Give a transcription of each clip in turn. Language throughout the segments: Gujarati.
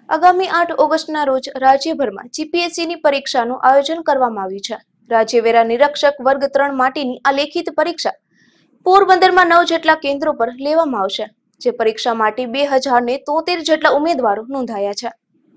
આગામી 8 ઓગસ્ટના રોજ રાજ્યભરમાં જીપીએસસીની પરીક્ષાનું આયોજન કરવામાં આવ્યું છે। રાજ્ય વેરા નિરીક્ષક વર્ગ 3 માટેની આ લેખિત પરીક્ષા પોરબંદરમાં 9 જેટલા કેન્દ્રો પર લેવામાં આવશે, જે પરીક્ષા માટે 2073 જેટલા ઉમેદવારો નોંધાયા છે।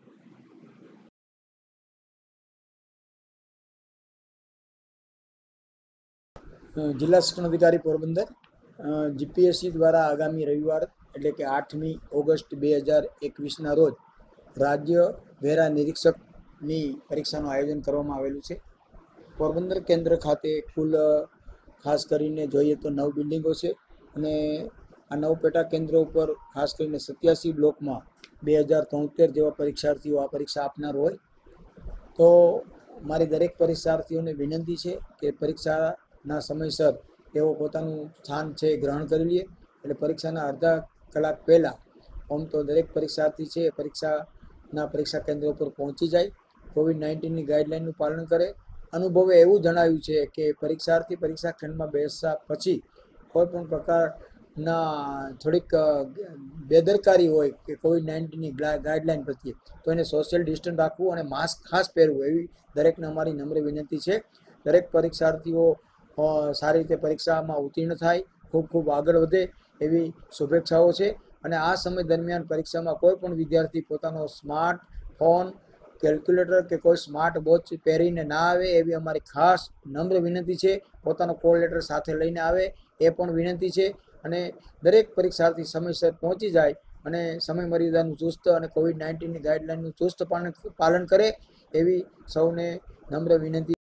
जिला शिक्षण अधिकारी पोरबंदर जीपीएससी द्वारा आगामी रविवार एटले के 8મી ઓગસ્ટ 2021 रोज राज्य वेरा निरीक्षकनी परीक्षाનું आयोजन કરવામાં આવેલું છે। પોરબંદર કેન્દ્ર ખાતે કુલ ખાસ કરીને જોઈએ તો 9 બિલ્ડિંગો છે અને આ 9 પેટા કેન્દ્રો ઉપર ખાસ કરીને 87 બ્લોકમાં 2073 જેવા પરીક્ષાર્થીઓ આ પરીક્ષા આપનાર હોય તો મારી દરેક પરીક્ષાર્થીઓને વિનંતી છે કે પરીક્ષાના સમયસર તેઓ પોતાનું સ્થાન છે ગ્રહણ કરી લે। એટલે પરીક્ષાના અડધા કલાક પહેલાં આમ તો દરેક પરીક્ષાર્થી છે પરીક્ષા કેન્દ્ર ઉપર પહોંચી જાય, કોવિડ-19ની ગાઈડલાઇનનું પાલન કરે। અનુભવે એવું જણાવ્યું છે કે પરીક્ષાર્થી પરીક્ષા ખંડમાં બેસતા પછી કોઈ પણ પ્રકારના થોડીક બેદરકારી હોય કે કોવિડ-19ની ગાઈડલાઇન પ્રત્યે તો એને સોશિયલ ડિસ્ટન્સ રાખવું અને માસ્ક ખાસ પહેરવું એવી દરેકને અમારી નમ્ર વિનંતી છે। દરેક પરીક્ષાર્થીઓ સારી રીતે પરીક્ષામાં ઉત્તીર્ણ થાય, ખૂબ ખૂબ આગળ વધે એવી શુભેચ્છાઓ છે। અને આ સમય દરમિયાન પરીક્ષામાં કોઈ પણ વિદ્યાર્થી પોતાનો સ્માર્ટફોન, કેલ્ક્યુલેટર કે કોઈ સ્માર્ટ વોચ પહેરીને ના આવે એવી અમારી ખાસ નમ્ર વિનંતી છે। પોતાનો કોલ લેટર સાથે લઈને આવે એ પણ વિનંતી છે અને દરેક પરીક્ષાર્થી સમયસર પહોંચી જાય અને સમય મર્યાદાનું ચુસ્ત અને કોવિડ-19ની ગાઈડલાઇનનું ચુસ્ત પાલન કરે એવી સૌને નમ્ર વિનંતી।